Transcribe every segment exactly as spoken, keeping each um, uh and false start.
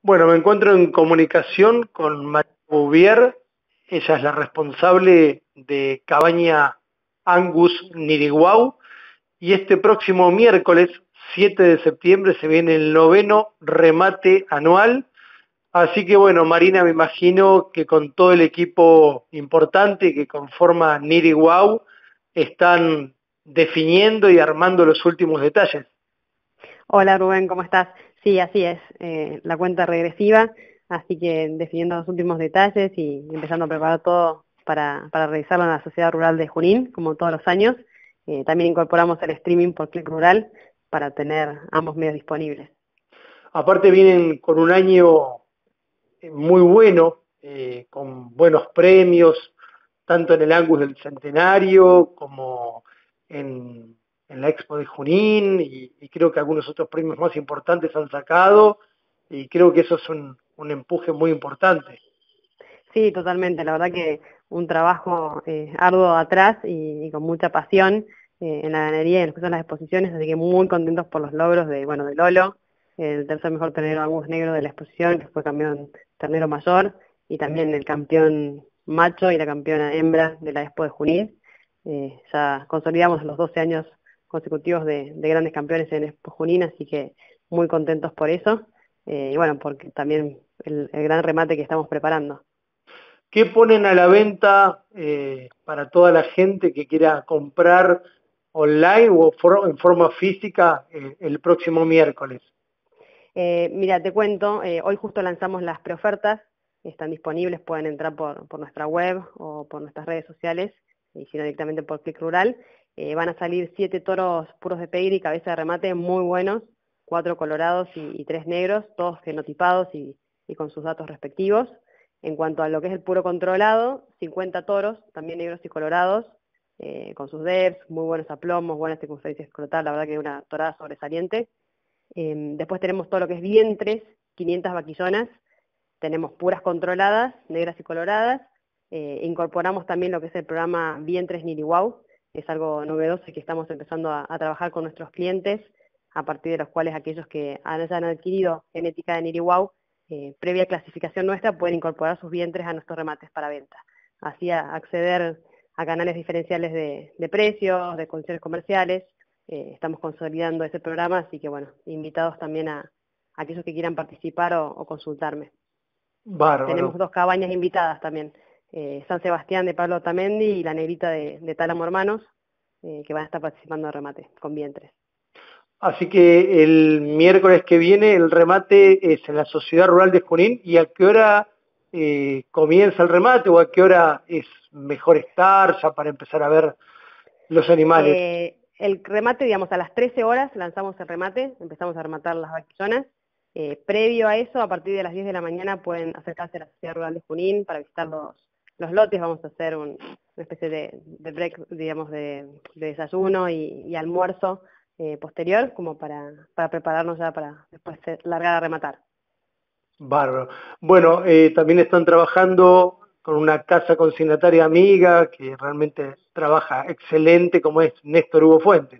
Bueno, me encuentro en comunicación con María Bouvier. Ella es la responsable de Cabaña Angus Niriguau. Y este próximo miércoles, siete de septiembre, se viene el noveno remate anual. Así que bueno, Marina, me imagino que con todo el equipo importante que conforma Niriguau, están definiendo y armando los últimos detalles. Hola Rubén, ¿cómo estás? Sí, así es, eh, la cuenta regresiva, así que definiendo los últimos detalles y empezando a preparar todo para, para realizarlo en la Sociedad Rural de Junín, como todos los años. Eh, también incorporamos el streaming por Click Rural para tener ambos medios disponibles. Aparte vienen con un año muy bueno, eh, con buenos premios, tanto en el Angus del Centenario como en, en la Expo de Junín, y, y creo que algunos otros premios más importantes han sacado, y creo que eso es un, un empuje muy importante. Sí, totalmente, la verdad que un trabajo eh, arduo atrás y, y con mucha pasión eh, en la ganadería y en lo que son las exposiciones, así que muy contentos por los logros de, bueno, de Lolo, el tercer mejor ternero Angus negro de la exposición, que fue campeón ternero mayor, y también el campeón macho y la campeona hembra de la Expo de Junín. Eh, ya consolidamos los doce años consecutivos de, de grandes campeones en Expo Junín, así que muy contentos por eso, eh, y bueno, porque también el, el gran remate que estamos preparando. ¿Qué ponen a la venta eh, para toda la gente que quiera comprar online o for, en forma física eh, el próximo miércoles? Eh, mira, te cuento, eh, hoy justo lanzamos las preofertas, están disponibles, pueden entrar por, por nuestra web o por nuestras redes sociales, y si no directamente por Click Rural. Eh, van a salir siete toros puros de pedigrí, cabeza de remate, muy buenos, cuatro colorados y, y tres negros, todos genotipados y, y con sus datos respectivos. En cuanto a lo que es el puro controlado, cincuenta toros, también negros y colorados, eh, con sus D E Ps, muy buenos aplomos, buena circunferencia escrotal, la verdad que es una torada sobresaliente. Eh, después tenemos todo lo que es vientres, quinientas vaquillonas, tenemos puras controladas, negras y coloradas. Eh, incorporamos también lo que es el programa Vientres Niriwau, que es algo novedoso y que estamos empezando a, a trabajar con nuestros clientes, a partir de los cuales aquellos que hayan adquirido genética de Niriwau, eh, previa clasificación nuestra, pueden incorporar sus vientres a nuestros remates para venta. Así a acceder a canales diferenciales de, de precios, de condiciones comerciales. Eh, estamos consolidando ese programa, así que bueno, invitados también a, a aquellos que quieran participar o, o consultarme. Bárbaro. Tenemos dos cabañas invitadas también, eh, San Sebastián de Pablo Otamendi y la Negrita de, de Tálamo Hermanos, eh, que van a estar participando de remate con vientres. Así que el miércoles que viene el remate es en la Sociedad Rural de Junín. ¿Y a qué hora eh, comienza el remate o a qué hora es mejor estar ya para empezar a ver los animales? Eh, el remate, digamos, a las trece horas lanzamos el remate, empezamos a rematar las vaquillonas. Eh, previo a eso, a partir de las diez de la mañana pueden acercarse a la Sociedad Rural de Junín para visitar los, los lotes. Vamos a hacer un, una especie de, de break, digamos, de, de desayuno y, y almuerzo eh, posterior, como para, para prepararnos ya para después largar a rematar. Bárbaro. Bueno, eh, también están trabajando con una casa consignataria amiga que realmente trabaja excelente, como es Néstor Hugo Fuentes.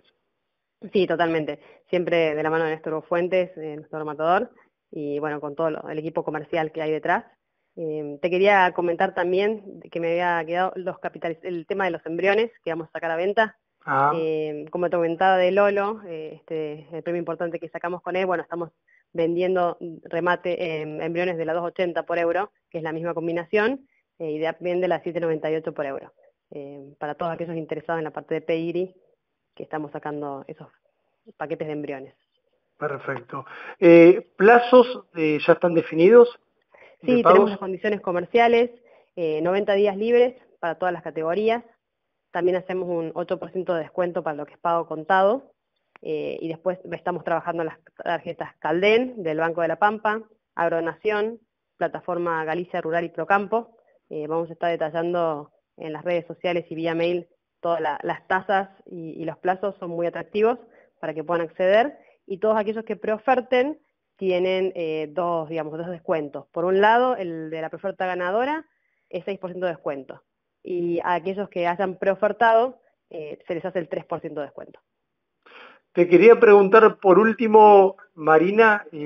Sí, totalmente. Siempre de la mano de Néstor Fuentes, eh, nuestro matador, y bueno, con todo lo, el equipo comercial que hay detrás. Eh, te quería comentar también que me había quedado los capitales, el tema de los embriones que vamos a sacar a venta. Ah, Eh, como te comentaba de Lolo, eh, este, el premio importante que sacamos con él, bueno, estamos vendiendo remate eh, embriones de la dos ochenta por euro, que es la misma combinación, eh, y también de la siete noventa y ocho por euro. Eh, para todos aquellos interesados en la parte de pedigree, que estamos sacando esos paquetes de embriones. perfecto. Eh, ¿plazos eh, ya están definidos de Sí, pagos? tenemos las condiciones comerciales, eh, noventa días libres para todas las categorías. También hacemos un ocho por ciento de descuento para lo que es pago contado. Eh, y después estamos trabajando en las tarjetas Calden del Banco de la Pampa, Agronación, Plataforma Galicia Rural y Procampo. Eh, vamos a estar detallando en las redes sociales y vía mail todas la, las tasas y, y los plazos son muy atractivos para que puedan acceder. Y todos aquellos que preoferten tienen eh, dos, digamos, dos descuentos. Por un lado, el de la preoferta ganadora es seis por ciento de descuento. Y a aquellos que hayan preofertado, eh, se les hace el tres por ciento de descuento. Te quería preguntar por último, Marina, eh,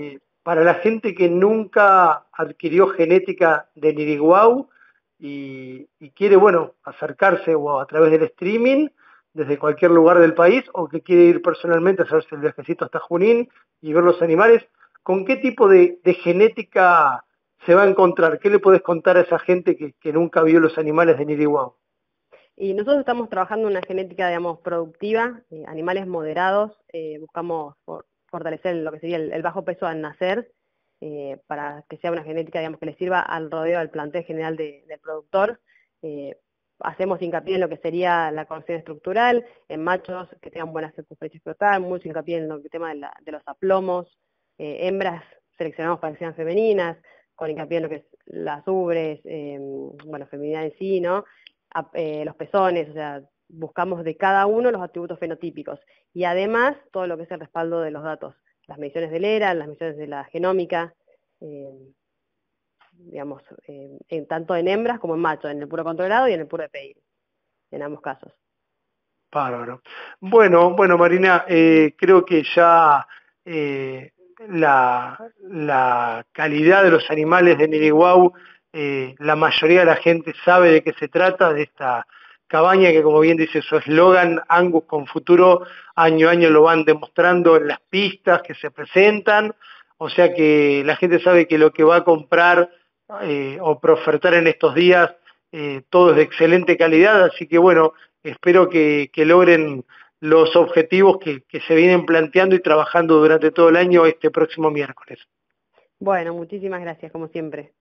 para la gente que nunca adquirió genética de Niriguau y, y quiere, bueno, acercarse o a través del streaming desde cualquier lugar del país o que quiere ir personalmente a hacerse el viajecito hasta Junín y ver los animales, ¿con qué tipo de, de genética se va a encontrar? ¿Qué le podés contar a esa gente que, que nunca vio los animales de Niriguau? Y nosotros estamos trabajando en una genética, digamos, productiva, eh, animales moderados, eh, buscamos for, fortalecer lo que sería el, el bajo peso al nacer, eh, para que sea una genética, digamos, que le sirva al rodeo, al plantel general de, del productor. Eh, hacemos hincapié en lo que sería la corrección estructural, en machos que tengan buena circunferencia escrotal, mucho hincapié en lo, el tema de, la, de los aplomos, eh, hembras seleccionamos para que sean femeninas, con hincapié en lo que es las ubres, eh, bueno, feminidad en sí, ¿no? A, eh, los pezones, o sea, buscamos de cada uno los atributos fenotípicos y además todo lo que es el respaldo de los datos, las mediciones del E R A, las mediciones de la genómica, eh, digamos, eh, en, tanto en hembras como en machos, en el puro controlado y en el puro de P I R, en ambos casos. Bárbaro. Bueno, bueno, Marina, eh, creo que ya eh, la, la calidad de los animales de Niriguau, eh, la mayoría de la gente sabe de qué se trata, de esta cabaña que, como bien dice su eslogan, Angus con futuro, año a año lo van demostrando en las pistas que se presentan, o sea que la gente sabe que lo que va a comprar eh, o profertar en estos días, eh, todo es de excelente calidad, así que bueno, espero que, que logren los objetivos que, que se vienen planteando y trabajando durante todo el año este próximo miércoles. Bueno, muchísimas gracias, como siempre.